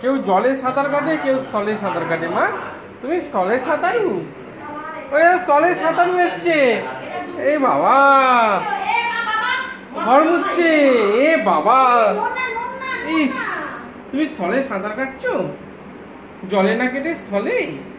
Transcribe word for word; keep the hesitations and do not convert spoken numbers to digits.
কেউ জলে সাঁতার কাটে, কেউ স্থলে সাঁতার কাটে। মা তুমি স্থলে সাঁতারু? ওই স্থলে সাঁতারু এসছে। এ বাবা ঘর মুচ্ছে। এ বাবা ইস, তুমি স্থলে সাঁতার কাটছো, জলে না কেটে স্থলে।